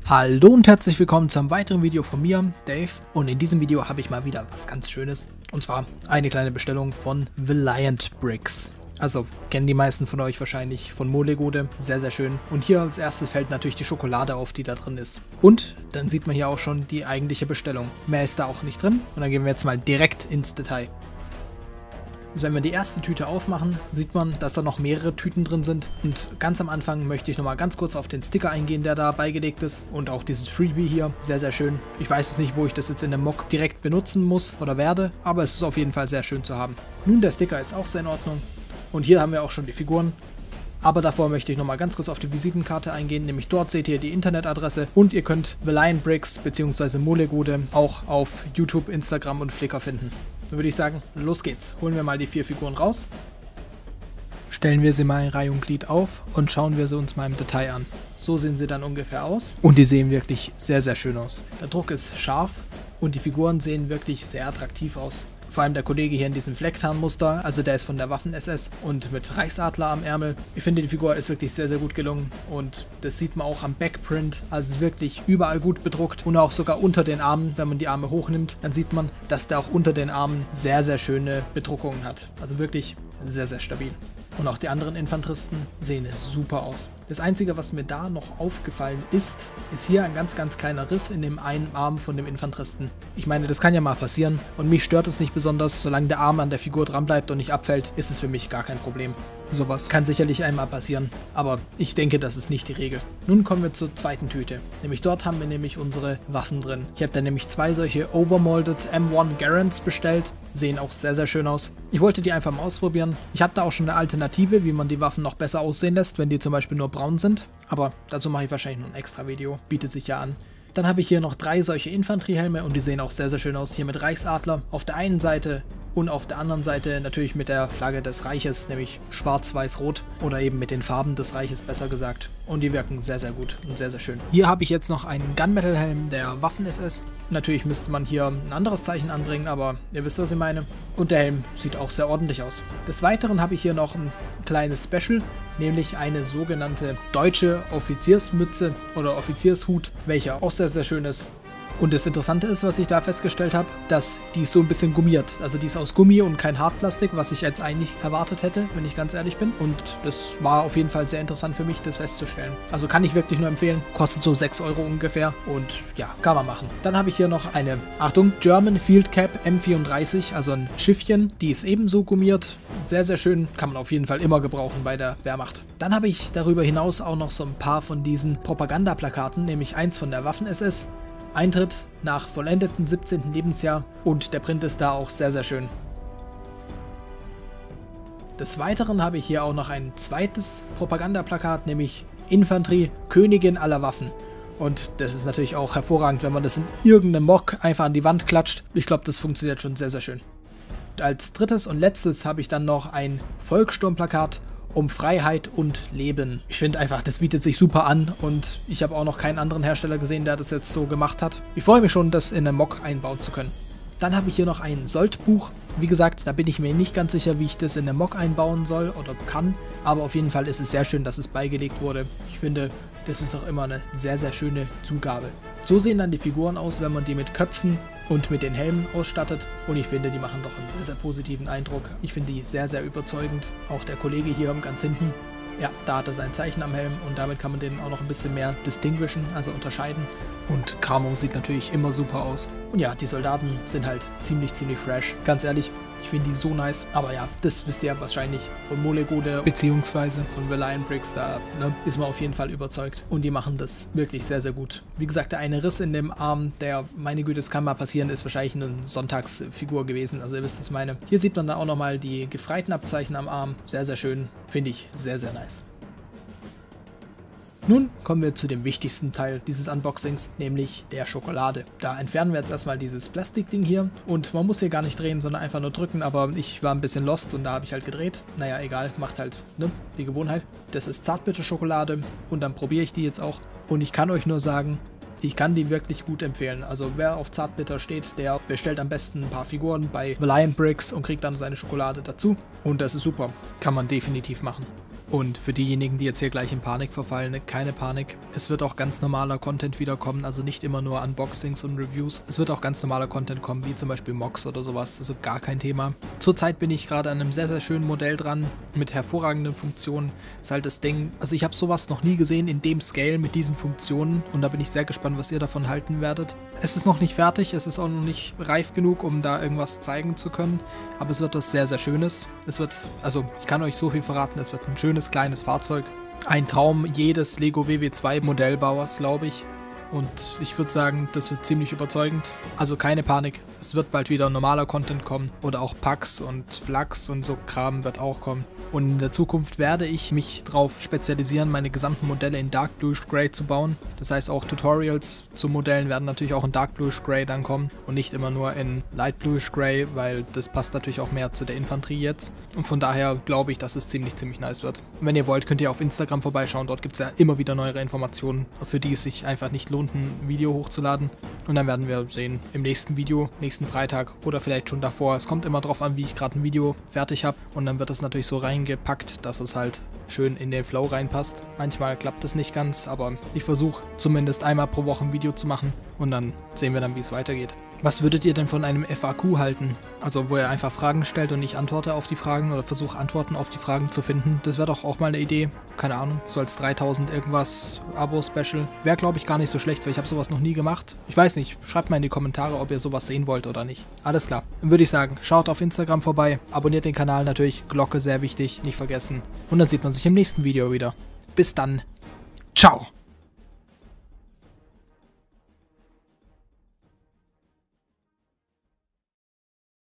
Hallo und herzlich willkommen zu einem weiteren Video von mir, Dave. Und in diesem Video habe ich mal wieder was ganz Schönes. Und zwar eine kleine Bestellung von Valiant Bricks. Also kennen die meisten von euch wahrscheinlich von Molegode. Sehr, sehr schön. Und hier als erstes fällt natürlich die Schokolade auf, die da drin ist. Und dann sieht man hier auch schon die eigentliche Bestellung. Mehr ist da auch nicht drin. Und dann gehen wir jetzt mal direkt ins Detail. Also wenn wir die erste Tüte aufmachen, sieht man, dass da noch mehrere Tüten drin sind. Und ganz am Anfang möchte ich nochmal ganz kurz auf den Sticker eingehen, der da beigelegt ist. Und auch dieses Freebie hier, sehr, sehr schön. Ich weiß jetzt nicht, wo ich das jetzt in dem Mock direkt benutzen muss oder werde, aber es ist auf jeden Fall sehr schön zu haben. Nun, der Sticker ist auch sehr in Ordnung. Und hier haben wir auch schon die Figuren. Aber davor möchte ich nochmal ganz kurz auf die Visitenkarte eingehen, nämlich dort seht ihr die Internetadresse und ihr könnt Valiant Bricks bzw. Molegode auch auf YouTube, Instagram und Flickr finden. Dann würde ich sagen, los geht's. Holen wir mal die 4 Figuren raus. Stellen wir sie mal in Reihe und Glied auf und schauen wir sie uns mal im Detail an. So sehen sie dann ungefähr aus und die sehen wirklich sehr, sehr schön aus. Der Druck ist scharf und die Figuren sehen wirklich sehr attraktiv aus. Vor allem der Kollege hier in diesem Flecktarnmuster, also der ist von der Waffen-SS und mit Reichsadler am Ärmel. Ich finde, die Figur ist wirklich sehr, sehr gut gelungen und das sieht man auch am Backprint, also wirklich überall gut bedruckt und auch sogar unter den Armen, wenn man die Arme hochnimmt, dann sieht man, dass der auch unter den Armen sehr, sehr schöne Bedruckungen hat. Also wirklich sehr, sehr stabil. Und auch die anderen Infanteristen sehen super aus. Das Einzige, was mir da noch aufgefallen ist hier ein ganz, ganz kleiner Riss in dem einen Arm von dem Infanteristen. Ich meine, das kann ja mal passieren und mich stört es nicht besonders, solange der Arm an der Figur dran bleibt und nicht abfällt, ist es für mich gar kein Problem. Sowas kann sicherlich einmal passieren, aber ich denke, das ist nicht die Regel. Nun kommen wir zur zweiten Tüte. Nämlich dort haben wir nämlich unsere Waffen drin. Ich habe da nämlich 2 solche Overmolded M1 Garants bestellt. Sehen auch sehr, sehr schön aus. Ich wollte die einfach mal ausprobieren. Ich habe da auch schon eine Alternative, wie man die Waffen noch besser aussehen lässt, wenn die zum Beispiel nur braun sind. Aber dazu mache ich wahrscheinlich noch ein extra Video. Bietet sich ja an. Dann habe ich hier noch 3 solche Infanteriehelme und die sehen auch sehr, sehr schön aus. Hier mit Reichsadler auf der einen Seite und auf der anderen Seite natürlich mit der Flagge des Reiches, nämlich schwarz-weiß-rot oder eben mit den Farben des Reiches besser gesagt. Und die wirken sehr, sehr gut und sehr, sehr schön. Hier habe ich jetzt noch einen Gunmetal-Helm der Waffen-SS. Natürlich müsste man hier ein anderes Zeichen anbringen, aber ihr wisst, was ich meine. Und der Helm sieht auch sehr ordentlich aus. Des Weiteren habe ich hier noch ein kleines Special, nämlich eine sogenannte deutsche Offiziersmütze oder Offiziershut, welcher auch sehr, sehr schön ist. Und das Interessante ist, was ich da festgestellt habe, dass die ist so ein bisschen gummiert. Also die ist aus Gummi und kein Hartplastik, was ich jetzt eigentlich erwartet hätte, wenn ich ganz ehrlich bin. Und das war auf jeden Fall sehr interessant für mich, das festzustellen. Also kann ich wirklich nur empfehlen. Kostet so 6 € ungefähr und ja, kann man machen. Dann habe ich hier noch eine, Achtung, German Field Cap M34, also ein Schiffchen. Die ist ebenso gummiert. Sehr, sehr schön. Kann man auf jeden Fall immer gebrauchen bei der Wehrmacht. Dann habe ich darüber hinaus auch noch so ein paar von diesen Propagandaplakaten, nämlich eins von der Waffen-SS. Eintritt nach vollendeten 17. Lebensjahr und der Print ist da auch sehr, sehr schön. Des Weiteren habe ich hier auch noch ein zweites Propagandaplakat, nämlich Infanterie, Königin aller Waffen. Und das ist natürlich auch hervorragend, wenn man das in irgendeinem Mock einfach an die Wand klatscht. Ich glaube, das funktioniert schon sehr, sehr schön. Als drittes und letztes habe ich dann noch ein Volkssturmplakat um Freiheit und Leben. Ich finde einfach, das bietet sich super an und ich habe auch noch keinen anderen Hersteller gesehen, der das jetzt so gemacht hat. Ich freue mich schon, das in einem Mock einbauen zu können. Dann habe ich hier noch ein Sold-Buch. Wie gesagt, da bin ich mir nicht ganz sicher, wie ich das in einem Mock einbauen soll oder kann, aber auf jeden Fall ist es sehr schön, dass es beigelegt wurde. Ich finde, das ist auch immer eine sehr, sehr schöne Zugabe. So sehen dann die Figuren aus, wenn man die mit Köpfen und mit den Helmen ausstattet und ich finde, die machen doch einen sehr, sehr positiven Eindruck. Ich finde die sehr, sehr überzeugend. Auch der Kollege hier ganz hinten, ja, da hat er sein Zeichen am Helm und damit kann man den auch noch ein bisschen mehr distinguishen, also unterscheiden. Und Camo sieht natürlich immer super aus. Und ja, die Soldaten sind halt ziemlich, ziemlich fresh. Ganz ehrlich, ich finde die so nice. Aber ja, das wisst ihr wahrscheinlich von Molegode beziehungsweise von Valiant Bricks. Da ist man auf jeden Fall überzeugt. Und die machen das wirklich sehr, sehr gut. Wie gesagt, der eine Riss in dem Arm, der, meine Güte, das kann mal passieren, ist wahrscheinlich eine Sonntagsfigur gewesen. Also ihr wisst, was ich meine. Hier sieht man dann auch nochmal die Gefreitenabzeichen am Arm. Sehr, sehr schön. Finde ich sehr, sehr nice. Nun kommen wir zu dem wichtigsten Teil dieses Unboxings, nämlich der Schokolade. Da entfernen wir jetzt erstmal dieses Plastikding hier und man muss hier gar nicht drehen, sondern einfach nur drücken, aber ich war ein bisschen lost und da habe ich halt gedreht. Naja, egal, macht halt die Gewohnheit. Das ist Zartbitterschokolade und dann probiere ich die jetzt auch und ich kann euch nur sagen, ich kann die wirklich gut empfehlen. Also wer auf Zartbitter steht, der bestellt am besten ein paar Figuren bei Valiant Bricks und kriegt dann seine Schokolade dazu und das ist super, kann man definitiv machen. Und für diejenigen, die jetzt hier gleich in Panik verfallen, keine Panik. Es wird auch ganz normaler Content wiederkommen, also nicht immer nur Unboxings und Reviews. Es wird auch ganz normaler Content kommen, wie zum Beispiel Mocks oder sowas, also gar kein Thema. Zurzeit bin ich gerade an einem sehr, sehr schönen Modell dran, mit hervorragenden Funktionen. Ist halt das Ding, also ich habe sowas noch nie gesehen in dem Scale mit diesen Funktionen und da bin ich sehr gespannt, was ihr davon halten werdet. Es ist noch nicht fertig, es ist auch noch nicht reif genug, um da irgendwas zeigen zu können, aber es wird was sehr, sehr Schönes. Es wird, also ich kann euch so viel verraten, es wird ein schönes kleines Fahrzeug. Ein Traum jedes Lego WW2 Modellbauers, glaube ich. Und ich würde sagen, das wird ziemlich überzeugend. Also keine Panik, es wird bald wieder normaler Content kommen. Oder auch Packs und Flachs und so Kram wird auch kommen. Und in der Zukunft werde ich mich darauf spezialisieren, meine gesamten Modelle in Dark Bluish Grey zu bauen. Das heißt, auch Tutorials zu Modellen werden natürlich auch in Dark Bluish Grey dann kommen und nicht immer nur in Light Bluish Grey, weil das passt natürlich auch mehr zu der Infanterie jetzt. Und von daher glaube ich, dass es ziemlich nice wird. Und wenn ihr wollt, könnt ihr auf Instagram vorbeischauen. Dort gibt es ja immer wieder neuere Informationen, für die es sich einfach nicht lohnt, ein Video hochzuladen. Und dann werden wir sehen im nächsten Video, nächsten Freitag oder vielleicht schon davor. Es kommt immer drauf an, wie ich gerade ein Video fertig habe. Und dann wird es natürlich so reingepackt, dass es halt schön in den Flow reinpasst. Manchmal klappt es nicht ganz, aber ich versuche zumindest einmal pro Woche ein Video zu machen und dann sehen wir dann, wie es weitergeht. Was würdet ihr denn von einem FAQ halten? Also wo ihr einfach Fragen stellt und ich antworte auf die Fragen oder versuche Antworten auf die Fragen zu finden. Das wäre doch auch mal eine Idee. Keine Ahnung, so als 3000 irgendwas Abo-Special. Wäre glaube ich gar nicht so schlecht, weil ich habe sowas noch nie gemacht. Ich weiß nicht, schreibt mal in die Kommentare, ob ihr sowas sehen wollt oder nicht. Alles klar, dann würde ich sagen, schaut auf Instagram vorbei, abonniert den Kanal natürlich, Glocke sehr wichtig, nicht vergessen. Und dann sieht man sich im nächsten Video wieder. Bis dann, ciao!